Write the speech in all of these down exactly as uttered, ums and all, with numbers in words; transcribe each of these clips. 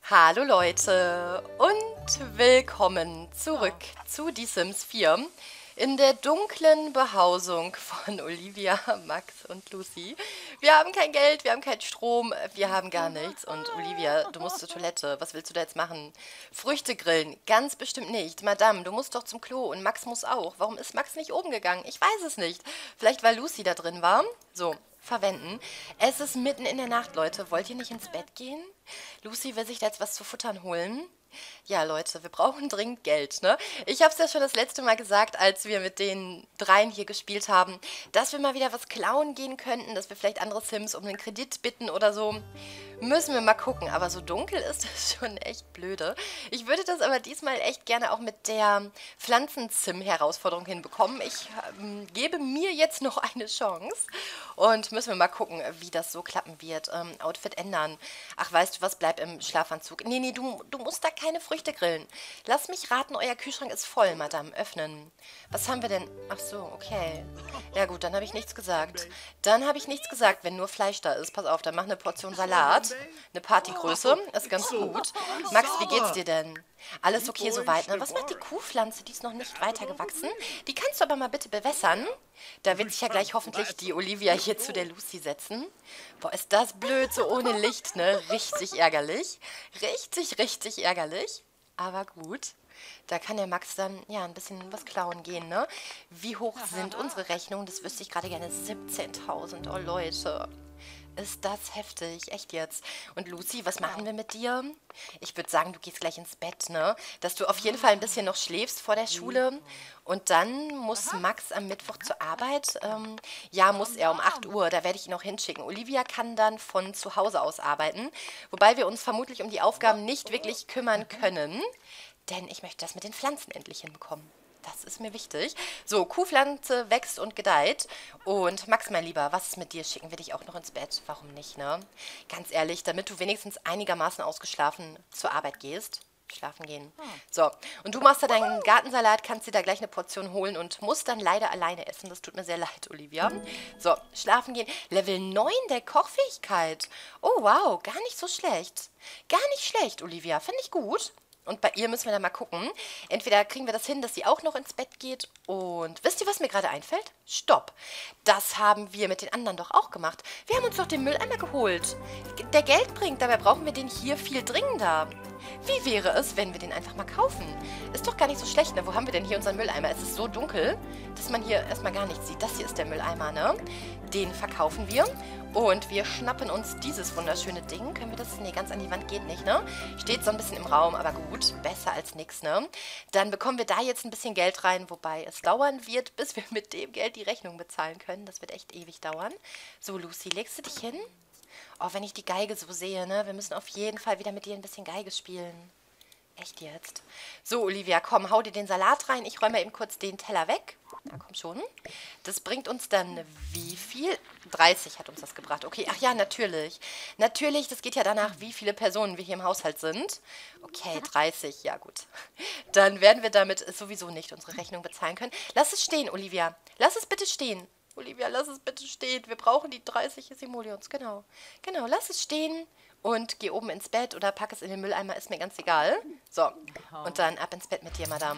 Hallo Leute und willkommen zurück zu Die Sims vier in der dunklen Behausung von Olivia, Max und Lucy. Wir haben kein Geld, wir haben keinen Strom, wir haben gar nichts. Und Olivia, du musst zur Toilette. Was willst du da jetzt machen? Früchte grillen? Ganz bestimmt nicht. Madame, du musst doch zum Klo und Max muss auch. Warum ist Max nicht oben gegangen? Ich weiß es nicht. Vielleicht weil Lucy da drin war? So, verwenden. Es ist mitten in der Nacht, Leute. Wollt ihr nicht ins Bett gehen? Lucy will sich da jetzt was zu futtern holen. Ja, Leute, wir brauchen dringend Geld, ne? Ich habe es ja schon das letzte Mal gesagt, als wir mit den dreien hier gespielt haben, dass wir mal wieder was klauen gehen könnten, dass wir vielleicht andere Sims um einen Kredit bitten oder so. Müssen wir mal gucken, aber so dunkel ist das schon echt blöde. Ich würde das aber diesmal echt gerne auch mit der Pflanzen-Sim-Herausforderung hinbekommen. Ich ähm, gebe mir jetzt noch eine Chance und müssen wir mal gucken, wie das so klappen wird. Ähm, Outfit ändern. Ach, weißt du was, bleib im Schlafanzug. Nee, nee, du, du musst da keine Früchte grillen. Lass mich raten, euer Kühlschrank ist voll, Madame. Öffnen. Was haben wir denn? Ach so, okay. Ja gut, dann habe ich nichts gesagt. Dann habe ich nichts gesagt, wenn nur Fleisch da ist. Pass auf, dann mach eine Portion Salat. Eine Partygröße, ist ganz gut. Max, wie geht's dir denn? Alles okay soweit, ne? Was macht die Kuhpflanze? Die ist noch nicht weiter gewachsen. Die kannst du aber mal bitte bewässern. Da wird sich ja gleich hoffentlich die Olivia hier zu der Lucy setzen. Boah, ist das blöd, so ohne Licht, ne? Richtig ärgerlich. Richtig, richtig ärgerlich. Aber gut. Da kann der Max dann, ja, ein bisschen was klauen gehen, ne? Wie hoch sind unsere Rechnungen? Das wüsste ich gerade gerne. siebzehntausend, oh Leute. Ist das heftig, echt jetzt. Und Lucy, was machen wir mit dir? Ich würde sagen, du gehst gleich ins Bett, ne? Dass du auf jeden Fall ein bisschen noch schläfst vor der Schule. Und dann muss Max am Mittwoch zur Arbeit. Ähm, ja, muss er um acht Uhr, da werde ich ihn noch hinschicken. Olivia kann dann von zu Hause aus arbeiten. Wobei wir uns vermutlich um die Aufgaben nicht wirklich kümmern können. Denn ich möchte das mit den Pflanzen endlich hinbekommen. Das ist mir wichtig. So, Kuhpflanze wächst und gedeiht. Und Max, mein Lieber, was ist mit dir? Schicken wir dich auch noch ins Bett? Warum nicht, ne? Ganz ehrlich, damit du wenigstens einigermaßen ausgeschlafen zur Arbeit gehst. Schlafen gehen. So, und du machst da deinen Gartensalat, kannst dir da gleich eine Portion holen und musst dann leider alleine essen. Das tut mir sehr leid, Olivia. So, schlafen gehen. Level neun der Kochfähigkeit. Oh, wow, gar nicht so schlecht. Gar nicht schlecht, Olivia. Finde ich gut. Und bei ihr müssen wir dann mal gucken. Entweder kriegen wir das hin, dass sie auch noch ins Bett geht. Und wisst ihr, was mir gerade einfällt? Stopp. Das haben wir mit den anderen doch auch gemacht. Wir haben uns doch den Mülleimer geholt. Der Geld bringt, dabei brauchen wir den hier viel dringender. Wie wäre es, wenn wir den einfach mal kaufen? Ist doch gar nicht so schlecht, ne? Wo haben wir denn hier unseren Mülleimer? Es ist so dunkel, dass man hier erstmal gar nichts sieht. Das hier ist der Mülleimer, ne? Den verkaufen wir. Und wir schnappen uns dieses wunderschöne Ding. Können wir das? Nee, ganz an die Wand geht nicht, ne? Steht so ein bisschen im Raum, aber gut. Besser als nix, ne? Dann bekommen wir da jetzt ein bisschen Geld rein, wobei es dauern wird, bis wir mit dem Geld die Rechnung bezahlen können. Das wird echt ewig dauern. So, Lucy, legst du dich hin? Oh, wenn ich die Geige so sehe, ne? Wir müssen auf jeden Fall wieder mit dir ein bisschen Geige spielen. Echt jetzt? So, Olivia, komm, hau dir den Salat rein. Ich räume mal eben kurz den Teller weg. Na, komm schon. Das bringt uns dann wie viel? dreißig hat uns das gebracht. Okay, ach ja, natürlich. Natürlich, das geht ja danach, wie viele Personen wir hier im Haushalt sind. Okay, dreißig, ja gut. Dann werden wir damit sowieso nicht unsere Rechnung bezahlen können. Lass es stehen, Olivia. Lass es bitte stehen. Olivia, lass es bitte stehen. Wir brauchen die dreißig Simoleons. Genau. Genau, lass es stehen. Und geh oben ins Bett oder pack es in den Mülleimer, ist mir ganz egal. So, und dann ab ins Bett mit dir, Madame.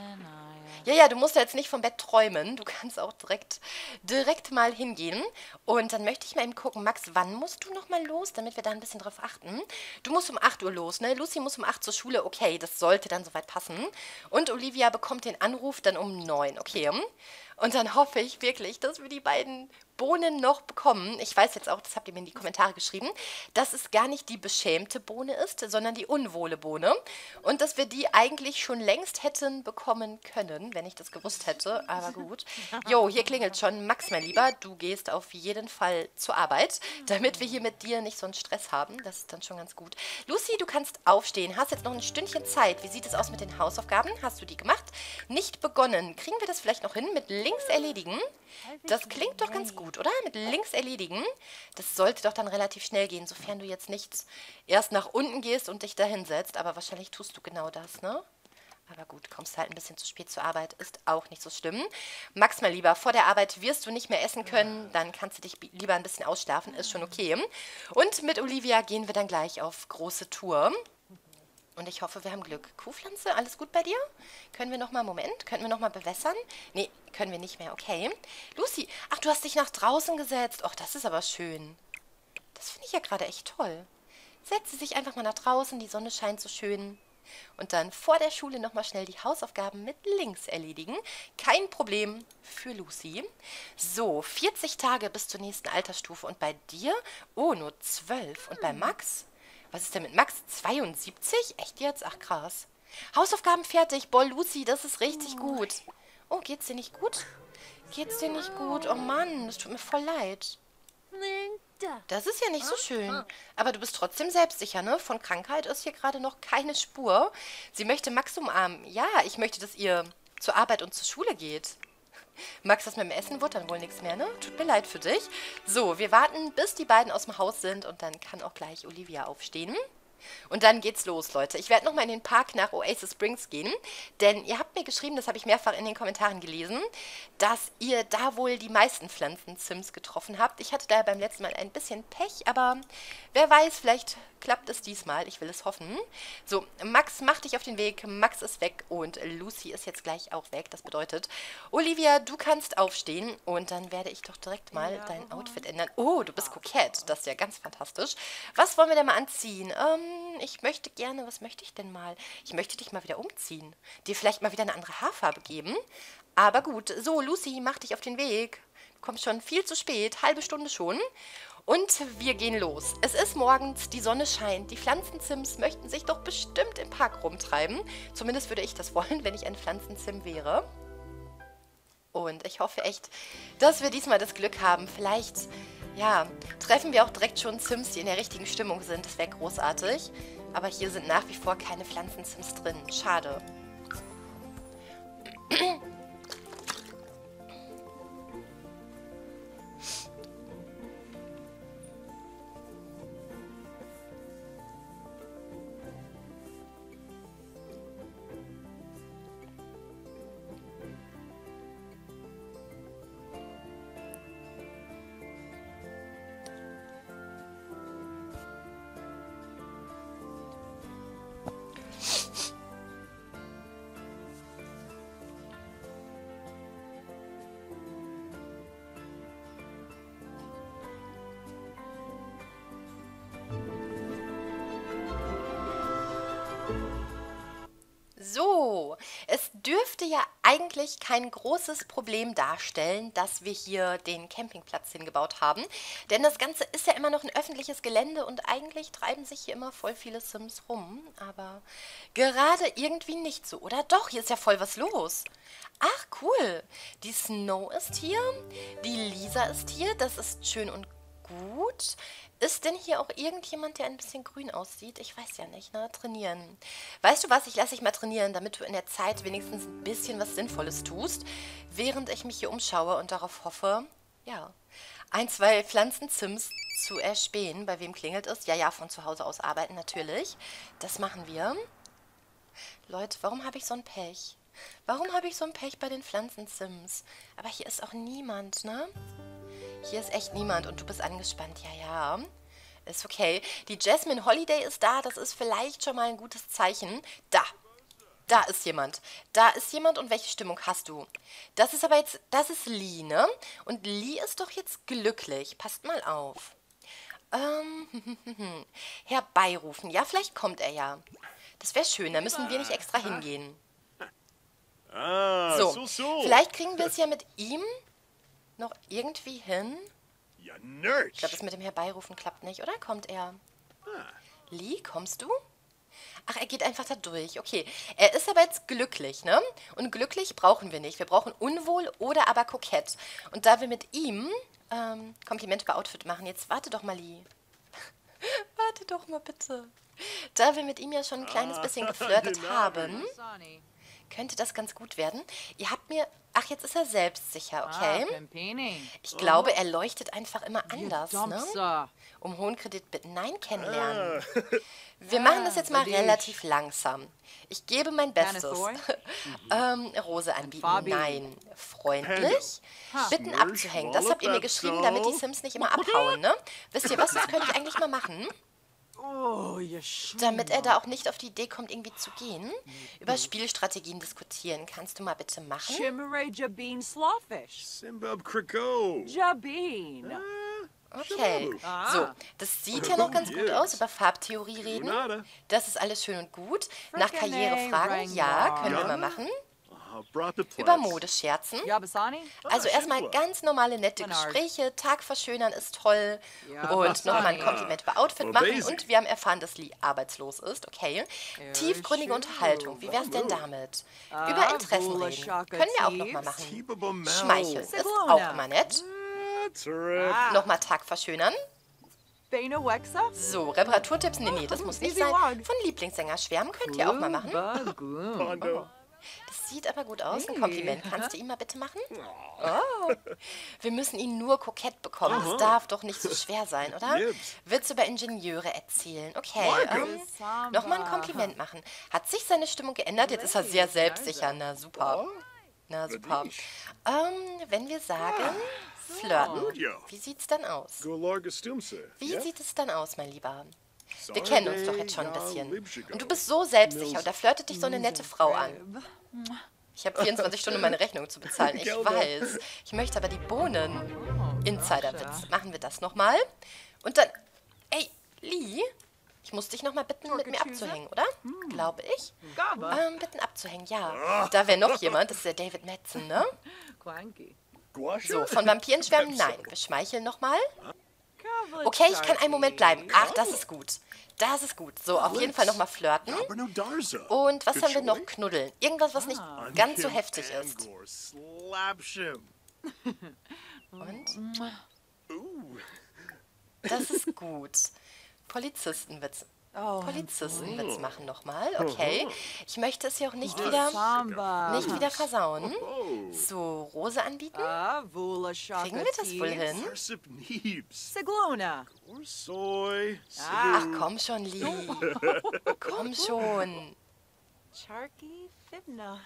Ja, ja, du musst ja jetzt nicht vom Bett träumen. Du kannst auch direkt, direkt mal hingehen. Und dann möchte ich mal eben gucken, Max, wann musst du noch mal los, damit wir da ein bisschen drauf achten? Du musst um acht Uhr los, ne? Lucy muss um acht zur Schule. Okay, das sollte dann soweit passen. Und Olivia bekommt den Anruf dann um neun, okay? Und dann hoffe ich wirklich, dass wir die beiden Bohnen noch bekommen. Ich weiß jetzt auch, das habt ihr mir in die Kommentare geschrieben, dass es gar nicht die beschämte Bohne ist, sondern die unwohle Bohne. Und dass wir die eigentlich schon längst hätten bekommen können, wenn ich das gewusst hätte. Aber gut. Jo, hier klingelt schon. Max, mein Lieber, du gehst auf jeden Fall zur Arbeit, damit wir hier mit dir nicht so einen Stress haben. Das ist dann schon ganz gut. Lucy, du kannst aufstehen. Hast jetzt noch ein Stündchen Zeit. Wie sieht es aus mit den Hausaufgaben? Hast du die gemacht? Nicht begonnen. Kriegen wir das vielleicht noch hin mit links erledigen? Das klingt doch ganz gut, oder? Mit links erledigen. Das sollte doch dann relativ schnell gehen, sofern du jetzt nicht erst nach unten gehst und dich da hinsetzt. Aber wahrscheinlich tust du genau das, ne? Aber gut, kommst halt ein bisschen zu spät zur Arbeit, ist auch nicht so schlimm. Max, mein Lieber, vor der Arbeit wirst du nicht mehr essen können, dann kannst du dich lieber ein bisschen ausschlafen, ist schon okay. Und mit Olivia gehen wir dann gleich auf große Tour. Und ich hoffe, wir haben Glück. Kuhpflanze, alles gut bei dir? Können wir nochmal, Moment, können wir nochmal bewässern? Nee, können wir nicht mehr, okay. Lucy, ach, du hast dich nach draußen gesetzt. Och, das ist aber schön. Das finde ich ja gerade echt toll. Setze dich einfach mal nach draußen, die Sonne scheint so schön. Und dann vor der Schule nochmal schnell die Hausaufgaben mit links erledigen. Kein Problem für Lucy. So, vierzig Tage bis zur nächsten Altersstufe. Und bei dir? Oh, nur zwölf. Und bei Max? Was ist denn mit Max? zweiundsiebzig? Echt jetzt? Ach, krass. Hausaufgaben fertig. Boah, Lucy, das ist richtig gut. Oh, geht's dir nicht gut? Geht's dir nicht gut? Oh Mann, das tut mir voll leid. Das ist ja nicht so schön. Aber du bist trotzdem selbstsicher, ne? Von Krankheit ist hier gerade noch keine Spur. Sie möchte Max umarmen. Ja, ich möchte, dass ihr zur Arbeit und zur Schule geht. Max, das mit dem Essen wird dann wohl nichts mehr, ne? Tut mir leid für dich. So, wir warten, bis die beiden aus dem Haus sind und dann kann auch gleich Olivia aufstehen. Und dann geht's los, Leute. Ich werde nochmal in den Park nach Oasis Springs gehen, denn ihr habt mir geschrieben, das habe ich mehrfach in den Kommentaren gelesen, dass ihr da wohl die meisten Pflanzen-Sims getroffen habt. Ich hatte da beim letzten Mal ein bisschen Pech, aber wer weiß, vielleicht klappt es diesmal. Ich will es hoffen. So, Max, mach dich auf den Weg. Max ist weg und Lucy ist jetzt gleich auch weg. Das bedeutet, Olivia, du kannst aufstehen und dann werde ich doch direkt mal dein Outfit ändern. Oh, du bist kokett. Das ist ja ganz fantastisch. Was wollen wir denn mal anziehen? Ähm, ich möchte gerne, was möchte ich denn mal? Ich möchte dich mal wieder umziehen. Dir vielleicht mal wieder eine andere Haarfarbe geben. Aber gut, so, Lucy, mach dich auf den Weg. Du kommst schon viel zu spät, halbe Stunde schon. Und wir gehen los. Es ist morgens, die Sonne scheint. Die Pflanzensims möchten sich doch bestimmt im Park rumtreiben. Zumindest würde ich das wollen, wenn ich ein Pflanzensim wäre. Und ich hoffe echt, dass wir diesmal das Glück haben. Vielleicht, ja, treffen wir auch direkt schon Sims, die in der richtigen Stimmung sind. Das wäre großartig. Aber hier sind nach wie vor keine Pflanzensims drin. Schade. So, es dürfte ja eigentlich kein großes Problem darstellen, dass wir hier den Campingplatz hingebaut haben. Denn das Ganze ist ja immer noch ein öffentliches Gelände und eigentlich treiben sich hier immer voll viele Sims rum. Aber gerade irgendwie nicht so, oder? Doch, hier ist ja voll was los. Ach, cool. Die Snow ist hier, die Lisa ist hier, das ist schön und gut. Ist denn hier auch irgendjemand, der ein bisschen grün aussieht? Ich weiß ja nicht, ne? Trainieren. Weißt du was? Ich lasse dich mal trainieren, damit du in der Zeit wenigstens ein bisschen was Sinnvolles tust, während ich mich hier umschaue und darauf hoffe, ja, ein, zwei Pflanzen-Sims zu erspähen. Bei wem klingelt es? Ja, ja, von zu Hause aus arbeiten, natürlich. Das machen wir. Leute, warum habe ich so ein Pech? Warum habe ich so ein Pech bei den Pflanzen-Sims? Aber hier ist auch niemand, ne? Hier ist echt niemand und du bist angespannt. Ja, ja. Ist okay. Die Jasmine Holiday ist da. Das ist vielleicht schon mal ein gutes Zeichen. Da. Da ist jemand. Da ist jemand und welche Stimmung hast du? Das ist aber jetzt, das ist Lee, ne? Und Lee ist doch jetzt glücklich. Passt mal auf. Ähm, herbeirufen. Ja, vielleicht kommt er ja. Das wäre schön. Da müssen wir nicht extra hingehen. So, so, so. Vielleicht kriegen wir es ja mit ihm noch irgendwie hin. Ja, Ich Nerd. glaube, das mit dem Herbeirufen klappt nicht, oder? Kommt er? Lee, kommst du? Ach, er geht einfach da durch. Okay, er ist aber jetzt glücklich, ne? Und glücklich brauchen wir nicht. Wir brauchen unwohl oder aber kokett. Und da wir mit ihm ähm, Komplimente bei Outfit machen, jetzt warte doch mal, Lee. Warte doch mal bitte. Da wir mit ihm ja schon ein kleines bisschen geflirtet genau. haben, könnte das ganz gut werden. Ihr habt mir... Ach, jetzt ist er selbstsicher, okay? Ich glaube, er leuchtet einfach immer anders, ne? Um hohen Kredit bitten. Nein, kennenlernen. Wir machen das jetzt mal relativ langsam. Ich gebe mein Bestes. ähm, Rose anbieten. Nein. Freundlich. Bitten abzuhängen. Das habt ihr mir geschrieben, damit die Sims nicht immer abhauen, ne? Wisst ihr was, das könnte ich eigentlich mal machen? Oh, you sh- Damit er da auch nicht auf die Idee kommt, irgendwie zu gehen. Über Spielstrategien diskutieren. Kannst du mal bitte machen? Chimere Jabeen Slawfish. Simbab Kriko. Jabeen. Okay. Ah. So, das sieht ja noch ganz gut aus. Über Farbtheorie reden. Nada. Das ist alles schön und gut. Nach Frickin' Karriere fragen. Rangbar. Ja, können wir Ja. mal machen. Uh, brought the Über plants. Mode scherzen. Yabasani? Also erstmal Schindler. ganz normale, nette Bernard. Gespräche. Tag verschönern ist toll. Ja, Und was nochmal ein dann? Kompliment über Outfit Oh, machen. basic. Und wir haben erfahren, dass Lee arbeitslos ist. Okay. Tiefgründige schön. Unterhaltung. Wie wär's denn damit? Ah, Über Interessen Wula reden. Shaka Können wir auch Thieves. nochmal machen. Keepable Mel. Schmeicheln ist Siglona. auch immer nett. That's a rip. Ah. Nochmal Tag verschönern. Bena Wexa? So, Reparaturtipps? Nee, nee, das muss nicht Easy sein. walk. Von Lieblingssänger schwärmen könnt ihr auch mal machen. Bagoon. Pondo. Das sieht aber gut aus. Ein Hey. Kompliment. Kannst du ihm mal bitte machen? Oh. Wir müssen ihn nur kokett bekommen. Das darf doch nicht so schwer sein, oder? Jibs. Witz über Ingenieure erzählen. Okay. Welcome. Ähm, Samba. Nochmal ein Kompliment machen. Hat sich seine Stimmung geändert? Jetzt ist er sehr selbstsicher. Na super. Na super. Ähm, wenn wir sagen, flirten. Ja. Wie sieht's dann aus? Golarga Stumse. Wie sieht es dann aus, mein Lieber? Wir Sorry, kennen uns doch jetzt schon ein ja, bisschen. Libschiger. Und du bist so selbstsicher und da flirtet dich so eine nette Frau an. Ich habe vierundzwanzig Stunden, um meine Rechnung zu bezahlen. Ich Gelder. weiß. Ich möchte aber die Bohnen. Insiderwitz. Machen wir das nochmal. Und dann, ey, Lee, ich muss dich nochmal bitten, mit mir abzuhängen, oder? Glaube ich. Gaba. Ähm, bitten abzuhängen, ja. Da wäre noch jemand, das ist der David Madsen, ne? Quanky. Guasha? So, von Vampiren schwärmen, nein. Wir schmeicheln nochmal. Okay, ich kann einen Moment bleiben. Ach, das ist gut. Das ist gut. So, auf jeden Fall nochmal flirten. Abernau Darza. Und was haben wir noch? Kachoi? Knuddeln. Irgendwas, was nicht ganz so heftig ist. Angor, Slapshim. Und? Ooh. Das ist gut. Polizistenwitz. Oh, Polizistenwitz machen nochmal. Okay. Ich möchte es ja auch nicht wieder, Samba. nicht wieder versauen. Oh. So, Rose anbieten? Ah, Vula Shaka Kriegen wir das wohl hin? Arsip Neebs. Siglona. Or soy. Ah. Ach, komm schon, Lee. Komm schon. Charky Fibna.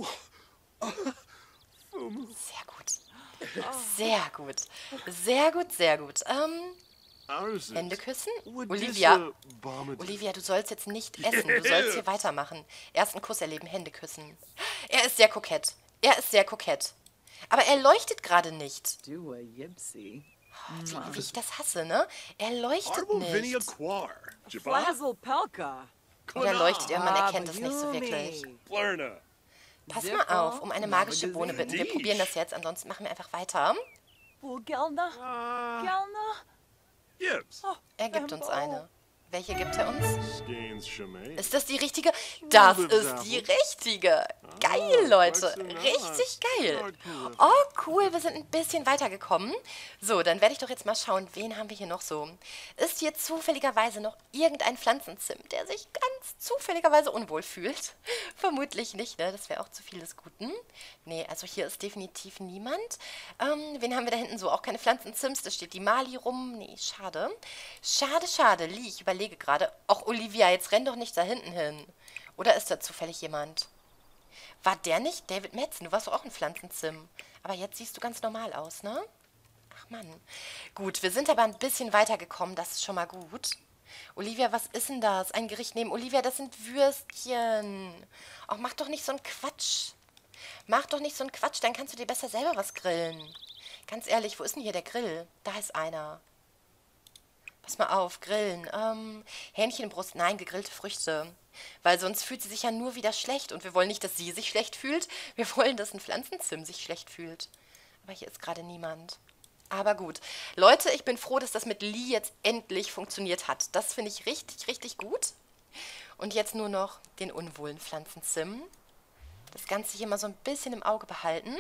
Sehr gut. Sehr gut. Sehr gut, sehr gut. Ähm, Ours Hände küssen? Would Olivia. this, uh, bomb it- Olivia, du sollst jetzt nicht essen. Du sollst hier weitermachen. Erst einen Kuss erleben, Hände küssen. Er ist sehr kokett. Er ist sehr kokett. Aber er leuchtet gerade nicht. Do a Yipsy. Wie, wie ich das hasse, ne? Er leuchtet Arbo Vinia nicht. Quar. Jabba. Flazzle Pelka. Oder leuchtet er? Man Ah, erkennt es nicht so wirklich. Blerna. Pass mal auf, um eine magische Bohne bitten. Wir probieren das jetzt, ansonsten machen wir einfach weiter. Gelna. Uh, Gelna. Yibs. Er gibt uns eine. Welche gibt er uns? Skeins Shemay. Ist das die richtige? Das ist die richtige. Geil, Leute. weißt du, na, Richtig geil. stark cool. Oh, cool. Wir sind ein bisschen weitergekommen. So, dann werde ich doch jetzt mal schauen, wen haben wir hier noch so. Ist hier zufälligerweise noch irgendein Pflanzenzimt, der sich ganz zufälligerweise unwohl fühlt? Vermutlich nicht, ne? Das wäre auch zu viel des Guten. Nee, also hier ist definitiv niemand. Ähm, wen haben wir da hinten so? Auch keine Pflanzenzims. Da steht die Mali rum. Nee, schade. Schade, schade. Lee, ich überlege gerade. Auch Olivia, jetzt renn doch nicht da hinten hin. Oder ist da zufällig jemand? War der nicht? David Madsen, du warst doch auch ein Pflanzenzim. Aber jetzt siehst du ganz normal aus, ne? Ach Mann. Gut, wir sind aber ein bisschen weitergekommen. Das ist schon mal gut. Olivia, was ist denn das? Ein Gericht neben Olivia, das sind Würstchen. Ach, mach doch nicht so einen Quatsch. Mach doch nicht so einen Quatsch, dann kannst du dir besser selber was grillen. Ganz ehrlich, wo ist denn hier der Grill? Da ist einer. Pass mal auf, grillen. Ähm, Hähnchenbrust, nein, gegrillte Früchte. Weil sonst fühlt sie sich ja nur wieder schlecht. Und wir wollen nicht, dass sie sich schlecht fühlt. Wir wollen, dass ein Pflanzenzim sich schlecht fühlt. Aber hier ist gerade niemand. Aber gut. Leute, ich bin froh, dass das mit Lee jetzt endlich funktioniert hat. Das finde ich richtig, richtig gut. Und jetzt nur noch den unwohlen Pflanzenzim. Das Ganze hier mal so ein bisschen im Auge behalten.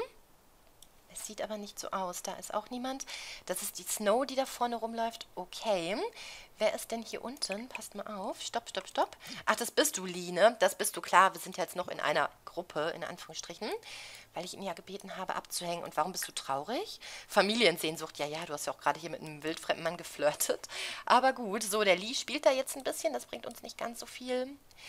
Es sieht aber nicht so aus. Da ist auch niemand. Das ist die Snow, die da vorne rumläuft. Okay. Wer ist denn hier unten? Passt mal auf. Stopp, stopp, stopp. Ach, das bist du, Lee, ne? Das bist du, klar. Wir sind ja jetzt noch in einer Gruppe, in Anführungsstrichen. Weil ich ihn ja gebeten habe, abzuhängen. Und warum bist du traurig? Familiensehnsucht. Ja, ja, du hast ja auch gerade hier mit einem wildfremden Mann geflirtet. Aber gut, so, der Lee spielt da jetzt ein bisschen. Das bringt uns nicht ganz so viel.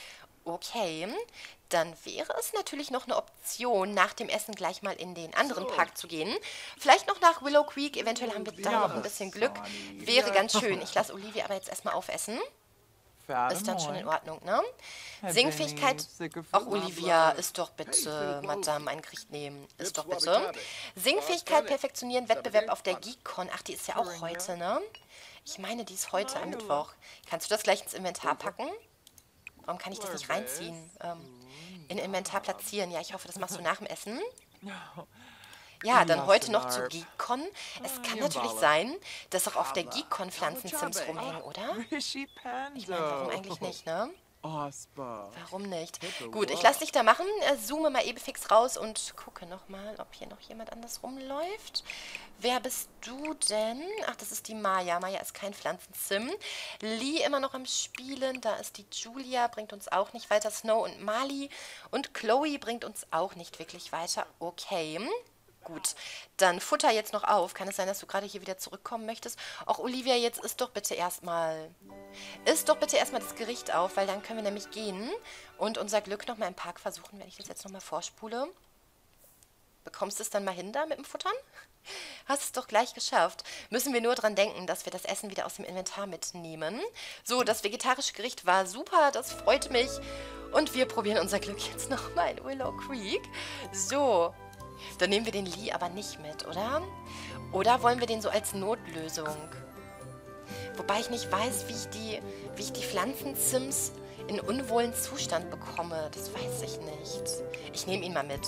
Okay, dann wäre es natürlich noch eine Option, nach dem Essen gleich mal in den anderen Park zu gehen. Vielleicht noch nach Willow Creek, eventuell haben wir da noch ein bisschen Glück. Wäre ganz schön. Ich lasse Olivia aber jetzt erstmal aufessen. ist dann schon in Ordnung, ne? Singfähigkeit. Ach, Olivia, ist doch bitte, Madame, ein Gericht nehmen. Ist doch bitte. Singfähigkeit perfektionieren, Wettbewerb auf der Geekcon. Ach, die ist ja auch heute, ne? Ich meine, die ist heute am Mittwoch. Kannst du das gleich ins Inventar packen? Warum kann ich das nicht reinziehen? Ähm, in Inventar platzieren. Ja, ich hoffe, das machst du nach dem Essen. Ja, dann heute noch zur Geekcon. Es kann natürlich sein, dass auch auf der Geekcon Pflanzensims rumhängen, oder? Ich meine, warum eigentlich nicht, ne? Warum nicht? Gut, ich lasse dich da machen, äh, zoome mal eben fix raus und gucke nochmal, ob hier noch jemand anders rumläuft. Wer bist du denn? Ach, das ist die Maya. Maya ist kein Pflanzensim. Lee immer noch am Spielen. Da ist die Julia, bringt uns auch nicht weiter. Snow und Mali. Und Chloe bringt uns auch nicht wirklich weiter. Okay. Gut, dann futter jetzt noch auf. Kann es sein, dass du gerade hier wieder zurückkommen möchtest? Auch Olivia, jetzt isst doch bitte erstmal. Isst doch bitte erstmal das Gericht auf, weil dann können wir nämlich gehen und unser Glück nochmal im Park versuchen, wenn ich das jetzt nochmal vorspule. Bekommst du es dann mal hin da mit dem Futtern? Hast es doch gleich geschafft. Müssen wir nur dran denken, dass wir das Essen wieder aus dem Inventar mitnehmen. So, das vegetarische Gericht war super, das freut mich. Und wir probieren unser Glück jetzt nochmal in Willow Creek. So. Dann nehmen wir den Lee aber nicht mit, oder? Oder wollen wir den so als Notlösung? Wobei ich nicht weiß, wie ich die, wie ich die Pflanzensims in unwohlen Zustand bekomme. Das weiß ich nicht. Ich nehme ihn mal mit.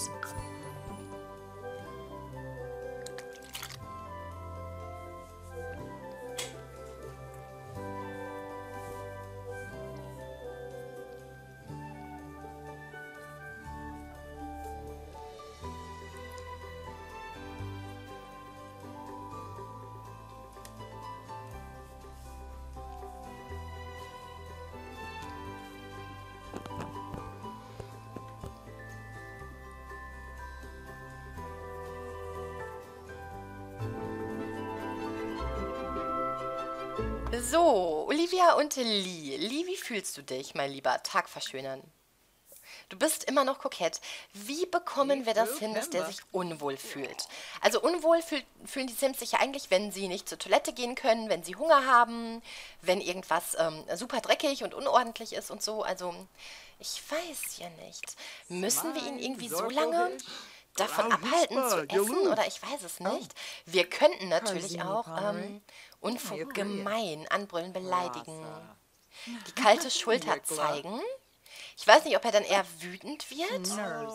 So, Olivia und Lee. Lee, wie fühlst du dich, mein Lieber? Tag verschönern. Du bist immer noch kokett. Wie bekommen wir das hin, dass der sich unwohl fühlt? Also unwohl fühl, fühlen die Sims sich ja eigentlich, wenn sie nicht zur Toilette gehen können, wenn sie Hunger haben, wenn irgendwas ähm, super dreckig und unordentlich ist und so. Also, ich weiß ja nicht. Müssen wir ihn irgendwie so lange davon abhalten zu essen? Oder ich weiß es nicht. Wir könnten natürlich auch ähm, Unfug, gemein, anbrüllen, beleidigen. Die kalte Schulter zeigen. Ich weiß nicht, ob er dann eher wütend wird.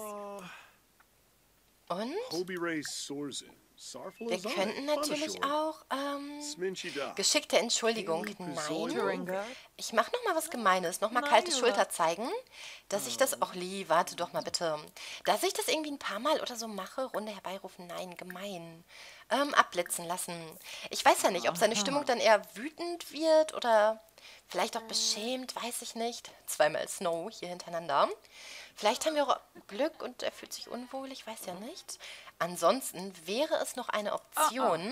Und wir könnten natürlich auch ähm, geschickte Entschuldigung. Nein. Ich mache nochmal was Gemeines. Nochmal kalte Schulter zeigen. Dass ich das auch lieb. Warte doch mal bitte. Dass ich das irgendwie ein paar Mal oder so mache. Runde herbeirufen. Nein, gemein. Ähm, abblitzen lassen. Ich weiß ja nicht, ob seine Stimmung dann eher wütend wird oder vielleicht auch beschämt. Weiß ich nicht. Zweimal Snow hier hintereinander. Vielleicht haben wir auch Glück und er fühlt sich unwohl. Ich weiß ja nicht. Ansonsten wäre es noch eine Option.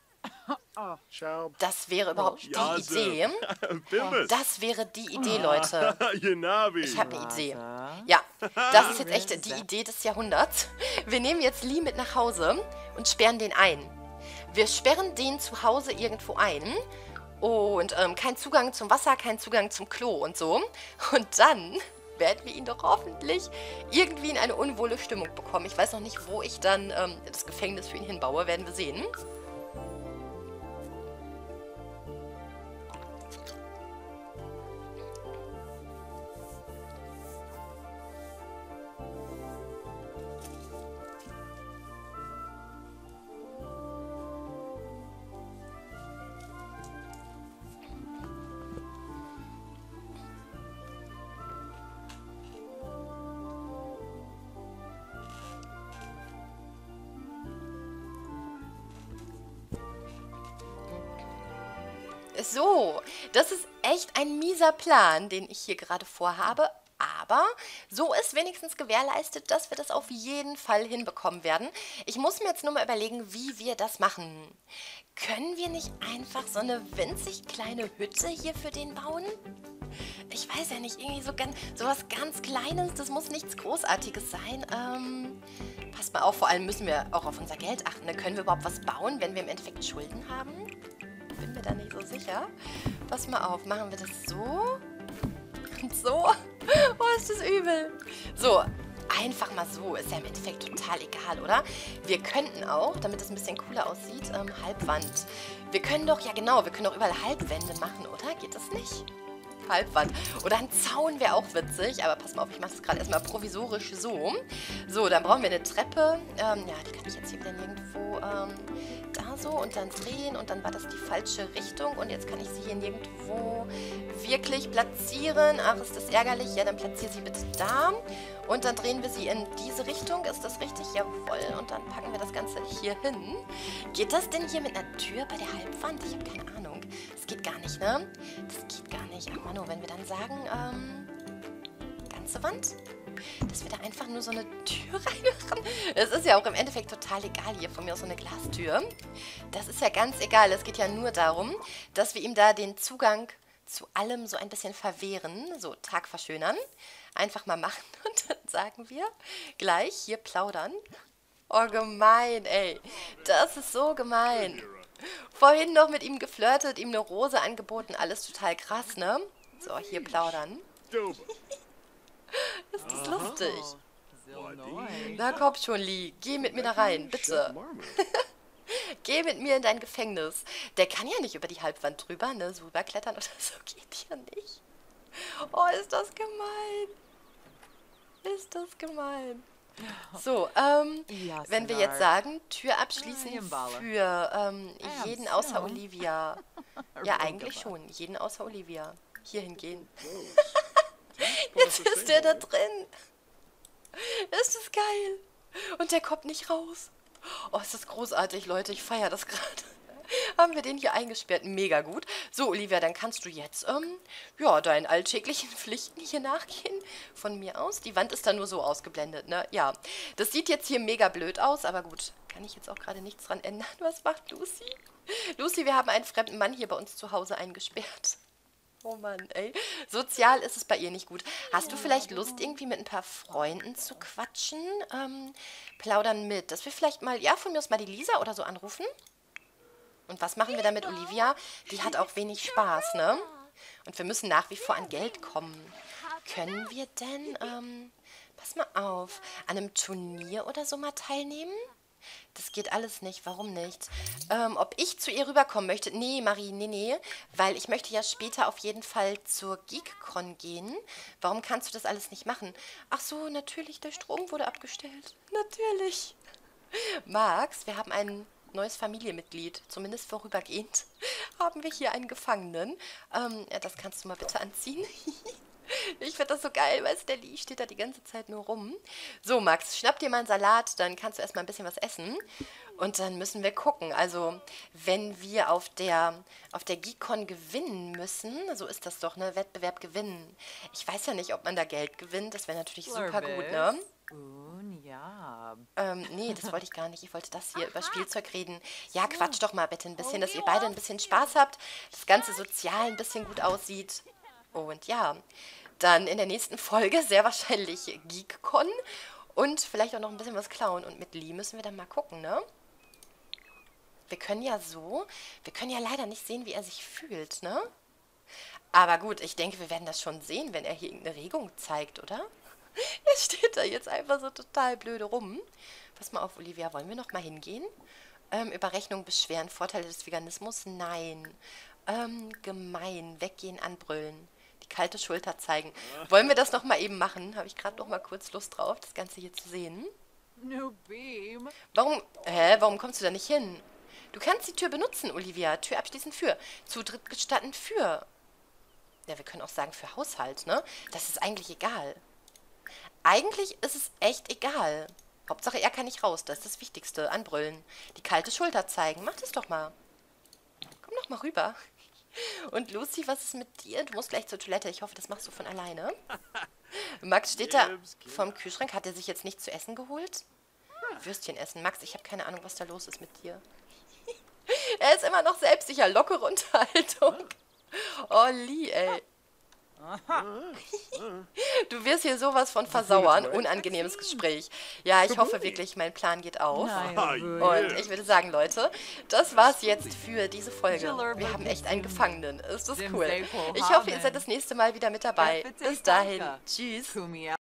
Das wäre überhaupt die Idee. Das wäre die Idee, Leute. Ich habe eine Idee. Ja, das ist jetzt echt die Idee des Jahrhunderts. Wir nehmen jetzt Lee mit nach Hause und sperren den ein. Wir sperren den zu Hause irgendwo ein. Und ähm, kein Zugang zum Wasser, kein Zugang zum Klo und so. Und dann werden wir ihn doch hoffentlich irgendwie in eine unwohle Stimmung bekommen. Ich weiß noch nicht, wo ich dann ähm, das Gefängnis für ihn hinbaue. Werden wir sehen. So, das ist echt ein mieser Plan, den ich hier gerade vorhabe. Aber so ist wenigstens gewährleistet, dass wir das auf jeden Fall hinbekommen werden. Ich muss mir jetzt nur mal überlegen, wie wir das machen. Können wir nicht einfach so eine winzig kleine Hütte hier für den bauen? Ich weiß ja nicht, irgendwie so ganz, so was ganz Kleines, das muss nichts Großartiges sein. Ähm, passt mal auf, vor allem müssen wir auch auf unser Geld achten. Ne? Können wir überhaupt was bauen, wenn wir im Endeffekt Schulden haben? Bin mir da nicht so sicher. Pass mal auf, machen wir das so. Und so. Oh, ist das übel. So, einfach mal so. Ist ja im Endeffekt total egal, oder? Wir könnten auch, damit es ein bisschen cooler aussieht, ähm, Halbwand. Wir können doch, ja genau, wir können doch überall Halbwände machen, oder? Geht das nicht? Halbwand. Oder ein Zaun wäre auch witzig. Aber pass mal auf, ich mache das gerade erstmal provisorisch so. So, dann brauchen wir eine Treppe. Ähm, ja, die kann ich jetzt hier wieder nirgendwo ähm, da so und dann drehen. Und dann war das die falsche Richtung. Und jetzt kann ich sie hier nirgendwo wirklich platzieren. Ach, ist das ärgerlich? Ja, dann platziere sie bitte da. Und dann drehen wir sie in diese Richtung. Ist das richtig? Jawohl. Und dann packen wir das Ganze hier hin. Geht das denn hier mit einer Tür bei der Halbwand? Ich habe keine Ahnung. Das geht gar nicht, ne? Das geht gar nicht. Ach Mano, wenn wir dann sagen, ähm, ganze Wand, dass wir da einfach nur so eine Tür reinmachen. Es ist ja auch im Endeffekt total egal hier. Von mir aus so eine Glastür. Das ist ja ganz egal. Es geht ja nur darum, dass wir ihm da den Zugang zu allem so ein bisschen verwehren. So, Tag verschönern. Einfach mal machen und dann sagen wir gleich hier plaudern. Oh, gemein, ey. Das ist so gemein. Vorhin noch mit ihm geflirtet, ihm eine Rose angeboten. Alles total krass, ne? So, hier plaudern. Doba. Ist das lustig? Zilnoi. Na komm schon, Lee. Geh mit mir da rein, bitte. Geh mit mir in dein Gefängnis. Der kann ja nicht über die Halbwand drüber, ne? So überklettern oder so geht ja nicht. Oh, ist das gemein. Ist das gemein. So, ähm, Ja, wenn wir Sonar. jetzt sagen, Tür abschließen Himbala. für ähm, Ah, jeden so. außer Olivia. Ja, eigentlich schon. Jeden außer Olivia. Hier hingehen. Jetzt ist der da drin. Ist das geil. Und der kommt nicht raus. Oh, ist das großartig, Leute. Ich feiere das gerade. Haben wir den hier eingesperrt. Mega gut. So, Olivia, dann kannst du jetzt, ähm, ja, deinen alltäglichen Pflichten hier nachgehen. Von mir aus. Die Wand ist da nur so ausgeblendet, ne? Ja. Das sieht jetzt hier mega blöd aus, aber gut. Kann ich jetzt auch gerade nichts dran ändern. Was macht Lucy? Lucy, wir haben einen fremden Mann hier bei uns zu Hause eingesperrt. Oh Mann, ey. Sozial ist es bei ihr nicht gut. Hast du vielleicht Lust, irgendwie mit ein paar Freunden zu quatschen? Ähm, plaudern mit. Dass wir vielleicht mal, ja, von mir aus mal die Lisa oder so anrufen? Und was machen wir da mit Olivia? Die hat auch wenig Spaß, ne? Und wir müssen nach wie vor an Geld kommen. Können wir denn, ähm, pass mal auf, an einem Turnier oder so mal teilnehmen? Das geht alles nicht. Warum nicht? Ähm, ob ich zu ihr rüberkommen möchte? Nee, Marie, nee, nee. Weil ich möchte ja später auf jeden Fall zur GeekCon gehen. Warum kannst du das alles nicht machen? Ach so, natürlich, der Strom wurde abgestellt. Natürlich. Max, wir haben ein neues Familienmitglied. Zumindest vorübergehend haben wir hier einen Gefangenen. Ähm, ja, das kannst du mal bitte anziehen. Ich finde das so geil, weil der Lee steht da die ganze Zeit nur rum. So, Max, schnapp dir mal einen Salat, dann kannst du erstmal ein bisschen was essen. Und dann müssen wir gucken. Also, wenn wir auf der, auf der GeekCon gewinnen müssen, so ist das doch, ne? Wettbewerb gewinnen. Ich weiß ja nicht, ob man da Geld gewinnt. Das wäre natürlich super gut, ne? Un ja. Ähm, nee, das wollte ich gar nicht. Ich wollte das hier über Spielzeug reden. Ja, quatsch doch mal bitte ein bisschen, dass ihr beide ein bisschen Spaß habt. Das ganze sozial ein bisschen gut aussieht. Und ja, dann in der nächsten Folge sehr wahrscheinlich GeekCon und vielleicht auch noch ein bisschen was klauen. Und mit Lee müssen wir dann mal gucken, ne? Wir können ja so, wir können ja leider nicht sehen, wie er sich fühlt, ne? Aber gut, ich denke, wir werden das schon sehen, wenn er hier irgendeine Regung zeigt, oder? Er steht da jetzt einfach so total blöde rum. Pass mal auf, Olivia, wollen wir noch mal hingehen? Ähm, über Rechnung beschweren, Vorteile des Veganismus? Nein. Ähm, gemein, weggehen, anbrüllen. Die kalte Schulter zeigen. Wollen wir das noch mal eben machen? Habe ich gerade noch mal kurz Lust drauf, das Ganze hier zu sehen. New beam. Warum, hä, warum kommst du da nicht hin? Du kannst die Tür benutzen, Olivia. Tür abschließen für. Zutritt gestatten für. Ja, wir können auch sagen für Haushalt, ne? Das ist eigentlich egal. Eigentlich ist es echt egal. Hauptsache, er kann nicht raus. Das ist das Wichtigste. Anbrüllen. Die kalte Schulter zeigen. Mach das doch mal. Komm doch mal rüber. Und Lucy, was ist mit dir? Du musst gleich zur Toilette. Ich hoffe, das machst du von alleine. Max steht da vorm Kühlschrank. Hat er sich jetzt nicht zu essen geholt? Würstchen essen. Max, ich habe keine Ahnung, was da los ist mit dir. Er ist immer noch selbstsicher. Lockere Unterhaltung. Oh, Lee, ey. Du wirst hier sowas von versauern. Unangenehmes Gespräch. Ja, ich hoffe wirklich, mein Plan geht auf. Und ich würde sagen, Leute, das war's jetzt für diese Folge. Wir haben echt einen Gefangenen. Ist das cool? Ich hoffe, ihr seid das nächste Mal wieder mit dabei. Bis dahin. Tschüss.